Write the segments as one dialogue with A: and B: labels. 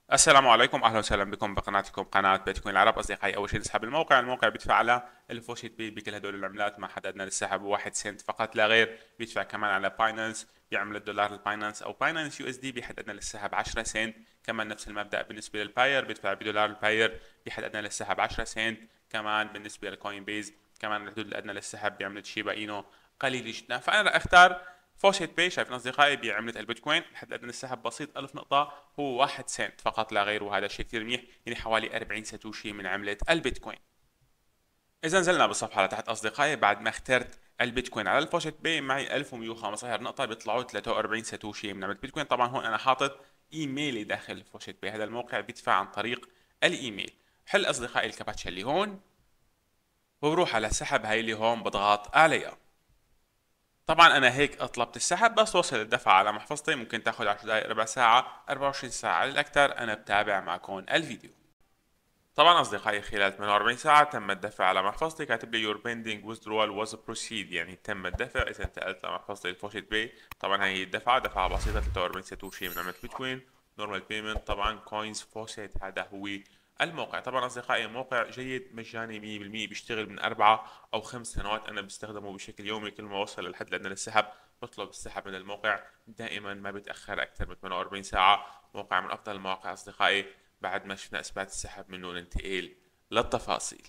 A: السلام عليكم، اهلا وسهلا بكم بقناتكم قناه بيتكوين العرب. اصدقائي، اول شيء نسحب الموقع بيدفع على الفوشيت بي بكل هدول العملات. ما حددنا للسحب 1 سنت فقط لا غير. بيدفع كمان على باينانس، بيعمل الدولار الباينانس او باينانس يو اس دي، بيحددنا للسحب 10 سنت. كمان نفس المبدا بالنسبه للباير، بيدفع بدولار الباير، بيحددنا للسحب 10 سنت. كمان بالنسبه للكوين بيز، كمان الحدود الادنى للسحب بعمله شيبا اينو قليل جدا. فانا راح اختار فوشيت بي. شايفين اصدقائي بعمله البيتكوين الحد الادنى للسحب بسيط 1000 نقطه، هو 1 سنت فقط لا غير، وهذا شيء كثير منيح، يعني حوالي 40 ساتوشي من عمله البيتكوين. اذا نزلنا بالصفحه لتحت اصدقائي، بعد ما اخترت البيتكوين على الفوشيت بي معي 1115 نقطه، بيطلعوا 43 ساتوشي من عمله البيتكوين. طبعا هون انا حاطط ايميلي داخل الفوشيت بي، هذا الموقع بيدفع عن طريق الايميل. حل اصدقائي الكابتشا اللي هون، وبروح على سحب هاي اللي هون بضغط عليها. طبعا انا هيك طلبت السحب، بس وصل الدفع على محفظتي، ممكن تاخذ 10 دقائق، ربع ساعة، 24 ساعة للاكثر. انا بتابع معكم الفيديو. طبعا اصدقائي خلال 48 ساعة تم الدفع على محفظتي، كاتب لي your pending withdrawal was proceed، يعني تم الدفع اذا انتقلت لمحفظتي الفوشيت بي. طبعا هي الدفعة دفعة بسيطة 43 ساتوشي من عملة بيتكوين نورمال بيمنت. طبعا كوينز فوسيت هذا هو الموقع. طبعا اصدقائي موقع جيد مجاني 100%، بيشتغل من 4 او 5 سنوات، انا بستخدمه بشكل يومي. كل ما وصل للحد الادنى للسحب بطلب السحب من الموقع، دائما ما بيتاخر اكثر من 48 ساعه. موقع من افضل المواقع اصدقائي. بعد ما شفنا اثبات السحب منه ننتقل للتفاصيل.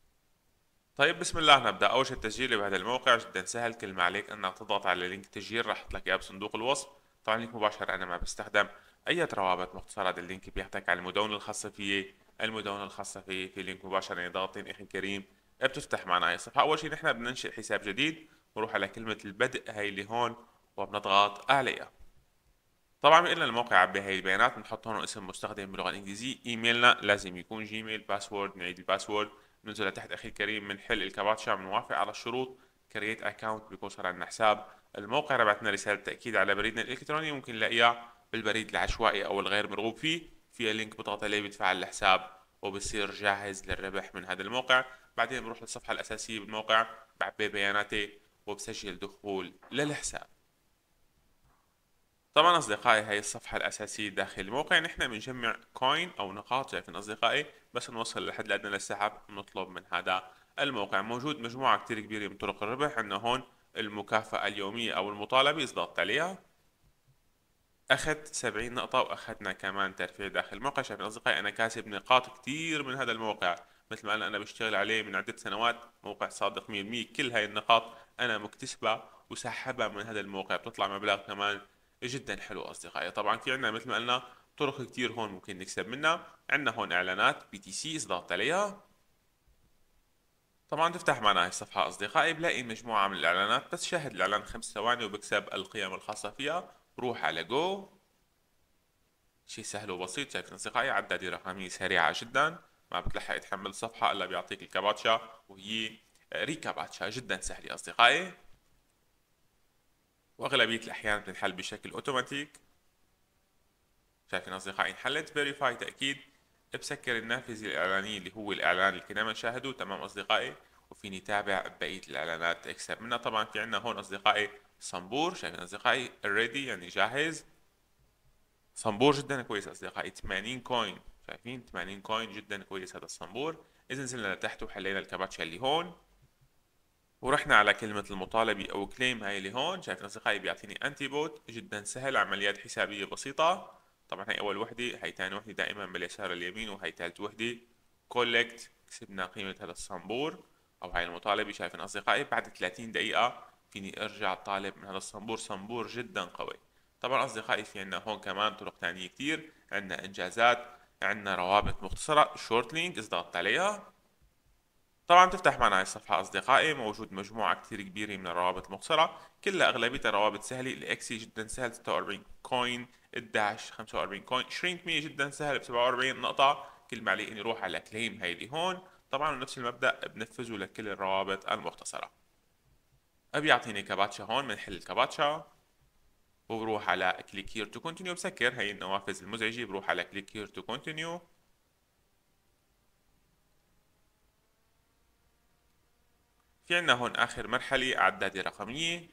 A: طيب بسم الله نبدا. اول شيء التسجيل بهذا الموقع جدا سهل، كل ما عليك انك تضغط على لينك التسجيل، راح احط لك اياه بصندوق الوصف. طبعا لينك مباشر انا ما بستخدم اي روابط مختصره. هذا اللينك بيحتك على المدونه الخاصه فيي. المدونه الخاصه فيي في لينك مباشر، يعني ضغطين اخي الكريم بتفتح معنا هاي الصفحه. اول شيء نحن بننشئ حساب جديد، بنروح على كلمه البدء هاي اللي هون وبنضغط عليها. طبعا بيقول لنا الموقع عبي هاي البيانات، بنحط هون اسم مستخدم باللغه الانجليزيه، ايميلنا لازم يكون جيميل، باسورد نعيد الباسورد، بننزل لتحت اخي الكريم بنحل الكابتشا، بنوافق على الشروط، كرييت اكونت، بيكون صار عندنا حساب. الموقع ربعتنا رساله تاكيد على بريدنا الالكتروني، ممكن نلاقيها بالبريد العشوائي او الغير مرغوب فيه. فيها لينك بضغط عليه بيتفعل الحساب وبصير جاهز للربح من هذا الموقع. بعدين بروح للصفحه الاساسيه بالموقع، بعبي بياناتي وبسجل دخول للحساب. طبعا اصدقائي هاي الصفحة الاساسية داخل الموقع، نحن بنجمع كوين او نقاط. شايفين اصدقائي بس نوصل للحد الادنى للسحب نطلب من هذا الموقع. موجود مجموعة كتير كبيرة من طرق الربح. عندنا هون المكافأة اليومية او المطالبة، اذا ضغطت عليها اخذت 70 نقطة، واخذنا كمان ترفيه داخل الموقع. شايفين اصدقائي انا كاسب نقاط كتير من هذا الموقع، مثل ما انا بشتغل عليه من عدة سنوات. موقع صادق 100%. كل هاي النقاط انا مكتسبها وسحبها من هذا الموقع، بتطلع مبلغ كمان جدا حلو اصدقائي. طبعا في عندنا مثل ما قلنا طرق كتير هون ممكن نكسب منها. عندنا هون اعلانات بي تي سي، اذا ضغطت عليها طبعا تفتح معنا هاي الصفحة أصدقائي، بلاقي مجموعة من الإعلانات، بس شاهد الإعلان 5 ثواني وبكسب القيم الخاصة فيها. بروح على جو، شيء سهل وبسيط. شايفين اصدقائي عدادي رقميه سريعه جدا، ما بتلحق تحمل الصفحه الا بيعطيك الكاباتشا، وهي ريكاباتشا جدا سهله اصدقائي، واغلبيه الاحيان بتنحل بشكل اوتوماتيك. شايفين اصدقائي انحلت فيريفاي تاكيد. بسكر النافذه الاعلانيه اللي هو الاعلان اللي كنا نشاهده. تمام اصدقائي، وفيني تابع بقيه الاعلانات تكسب منها. طبعا في عندنا هون اصدقائي صنبور. شايفين اصدقائي ريدي يعني جاهز. صنبور جدا كويس اصدقائي، 80 كوين. شايفين 80 كوين جدا كويس هذا الصنبور. اذا نزلنا لتحت وحلينا الكابتشا اللي هون، ورحنا على كلمة المطالبة او كليم هاي اللي هون، شايفين اصدقائي بيعطيني انتي بوت جدا سهل، عمليات حسابية بسيطة. طبعا هي اول وحدة، هي ثاني وحدة دائما باليسار اليمين، وهي ثالث وحدة كولكت. كسبنا قيمة هذا الصنبور او هاي المطالبة. شايفين اصدقائي بعد 30 دقيقة فيني ارجع طالب من هذا الصنبور. صنبور جدا قوي. طبعا اصدقائي في عندنا هون كمان طرق ثانية كتير، عندنا انجازات، عندنا روابط مختصرة شورت لينك، اذا ضغطت عليها طبعا تفتح معنا هاي الصفحة أصدقائي. موجود مجموعة كتير كبيرة من الروابط المختصرة، كلها أغلبيتها روابط سهلة. الإكسي جدا سهل 46 كوين، الداش 45 كوين، شرينك 100 جدا سهل ب 47 نقطة. كل ما علي إني أروح على كليم هاي اللي هون. طبعا نفس المبدأ بنفذه لكل الروابط المختصرة. أبي يعطيني كاباتشا هون، بنحل الكاباتشا وبروح على كليك هير تو كونتينيو. بسكر هي النوافذ المزعجة، بروح على كليك هير تو كونتينيو. في عنا هون آخر مرحلة عدادة رقمية،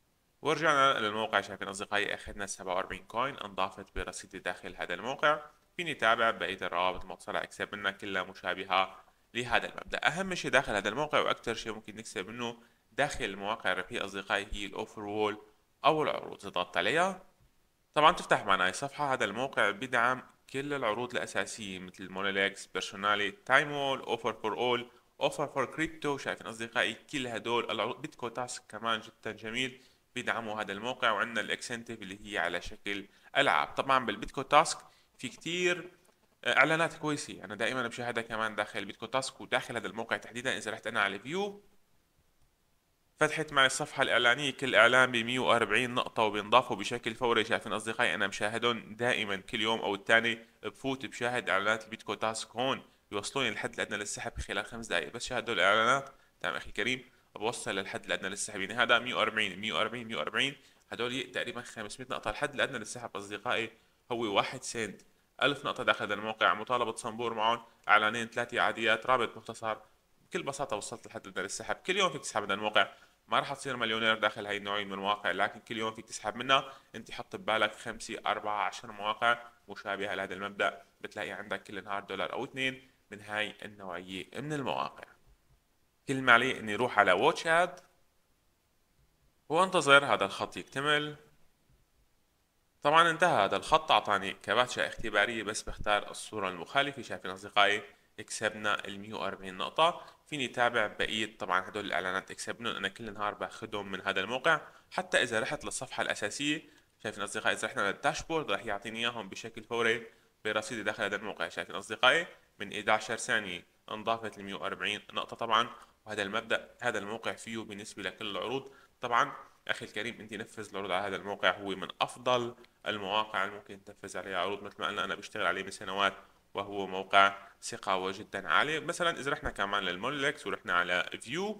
A: ورجعنا للموقع. شايفين أصدقائي أخذنا 47 كوين انضافت برصيدي داخل هذا الموقع. فيني تابع بقية الروابط الموصلة أكسب منها كلها مشابهة لهذا المبدأ. أهم شيء داخل هذا الموقع وأكثر شيء ممكن نكسب منه داخل المواقع الربحية أصدقائي هي الأوفر وول أو العروض. إذا ضغطت عليها طبعا تفتح معنا هاي الصفحة. هذا الموقع بدعم كل العروض الأساسية مثل مونوليكس، بيرسونالي، تايم وول، أوفر فور أول، أوفر فور كريبتو. شايفين أصدقائي كل هدول العروض. بيتكو تاسك كمان جدا جميل بيدعموا هذا الموقع. وعندنا الإكسنتيف اللي هي على شكل ألعاب. طبعا بالبيتكو تاسك في كتير اعلانات كويسه انا دائما بشاهدها كمان داخل بيتكو تاسك وداخل هذا الموقع تحديدا. اذا رحت انا على فيو فتحت معي الصفحة الإعلانية، كل إعلان ب 140 نقطة وبينضافوا بشكل فوري. شايفين أصدقائي أنا مشاهدهم دائما كل يوم أو الثاني. بفوت بشاهد إعلانات البيتكو تاسك هون بيوصلوني للحد الأدنى للسحب خلال 5 دقائق. بس شاهد هدول الإعلانات تمام أخي الكريم بوصل للحد الأدنى للسحب. يعني هذا 140 140 140 هدول تقريبا 500 نقطة. الحد الأدنى للسحب أصدقائي هو 1 سنت. 1000 نقطة داخل هذا الموقع. مطالبة صنبور معهم إعلانين 3 عاديات. رابط مختصر. بكل بساطة وصلت لحد الأدنى للسحب. كل يوم فيك تسحب هذا الموقع. ما راح تصير مليونير داخل هاي النوعية من المواقع لكن كل يوم فيك تسحب منها. انت حط ببالك 5 4 10 مواقع مشابهة لهذا المبدأ بتلاقي عندك كل نهار دولار او 2 من هاي النوعية من المواقع. كل ما علي اني اروح على واتش اد وانتظر هذا الخط يكتمل. طبعا انتهى هذا الخط. اعطاني كباتشة اختبارية بس بختار الصورة المخالفة. شايفين اصدقائي كسبنا ال 140 نقطة. فيني تابع بقية طبعا هدول الاعلانات اكسب منهم. انا كل نهار باخذهم من هذا الموقع. حتى اذا رحت للصفحة الاساسية شايفين اصدقائي اذا رحنا للداشبورد راح يعطيني اياهم بشكل فوري برصيدي داخل هذا الموقع. شايفين اصدقائي من 11 ثانية انضافت ل 140 نقطة طبعا. وهذا المبدأ هذا الموقع فيه بالنسبة لكل العروض. طبعا اخي الكريم انت نفذ العروض على هذا الموقع. هو من افضل المواقع اللي ممكن تنفذ عليها عروض. مثل ما قلنا انا بشتغل عليه من سنوات وهو موقع ثقة جدا عالية. مثلا اذا رحنا كمان للمونوليكس ورحنا على فيو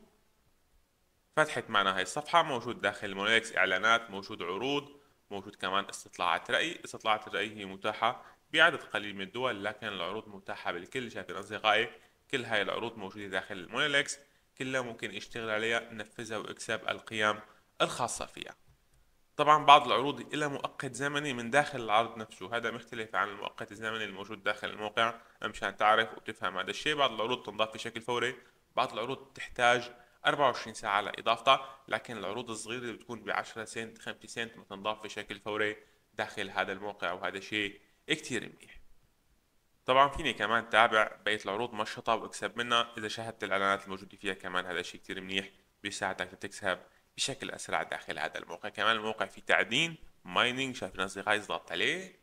A: فتحت معنا هاي الصفحة. موجود داخل المونوليكس اعلانات، موجود عروض، موجود كمان استطلاعات رأي. استطلاعات الرأي هي متاحة بعدد قليل من الدول لكن العروض متاحة بالكل. شايفين أصدقائي كل هاي العروض موجودة داخل المونوليكس كلها ممكن يشتغل عليها ننفذها ويكسب القيم الخاصة فيها. طبعا بعض العروض لها مؤقت زمني من داخل العرض نفسه. هذا مختلف عن المؤقت الزمني الموجود داخل الموقع مشان تعرف وتفهم هذا الشيء. بعض العروض تنضاف بشكل فوري. بعض العروض تحتاج 24 ساعة لإضافتها. لكن العروض الصغيرة اللي بتكون ب 10 سنت 5 سنت بتنضاف بشكل فوري داخل هذا الموقع وهذا شيء كتير منيح. طبعا فيني كمان تابع بقية العروض مشطة واكسب منها. إذا شاهدت الإعلانات الموجودة فيها كمان هذا شيء كتير منيح بيساعدك تكسب بشكل أسرع داخل هذا الموقع. كمان الموقع فيه تعدين مايننج. شايفين أصدقائي ضغطت عليه.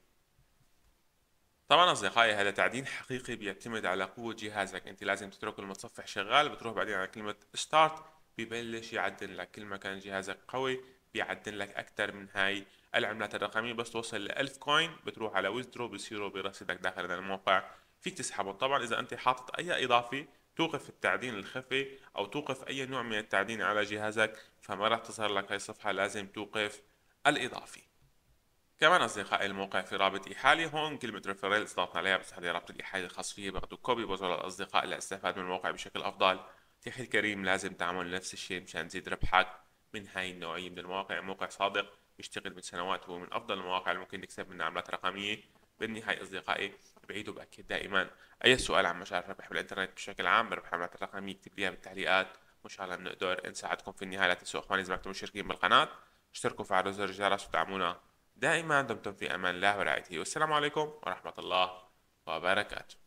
A: طبعا أصدقائي هذا تعدين حقيقي بيعتمد على قوة جهازك. أنت لازم تترك المتصفح شغال بتروح بعدين على كلمة ستارت ببلش يعدل لك. كل ما كان جهازك قوي بيعدل لك أكثر من هاي العملات الرقمية. بس توصل ل 1000 كوين بتروح على ويزدرو بصيروا برصيدك داخل هذا الموقع فيك تسحبهم. طبعا إذا أنت حاطط أي إضافة توقف التعدين الخفي أو توقف أي نوع من التعدين على جهازك فما راح تظهر لك هاي الصفحة. لازم توقف الإضافة. كمان أصدقائي الموقع في رابط إيحالي هون كلمة ريفرال ضغطنا عليها بس هذا رابط الإيحالي الخاص فيه باخذوا كوبي بوصلوا للأصدقاء للاستفاد من الموقع بشكل أفضل. أخي الكريم لازم تعمل نفس الشيء مشان تزيد ربحك من هاي النوعية من المواقع. موقع صادق بيشتغل من سنوات هو من أفضل المواقع اللي ممكن تكسب منها عملات رقمية. بالنهاية أصدقائي بعيد وبأكد دائما أي سؤال عن مجال الربح بالإنترنت بشكل عام بربح العملات الرقمية اكتب ليها بالتعليقات وإن شاء الله بنقدر نساعدكم في النهاية. لا تنسوا إخواني إذا ما كنتم مشتركين بالقناة اشتركوا فعلوا زر الجرس ودعمونا دائما. دمتم في امان الله ورعايته والسلام عليكم ورحمة الله وبركاته.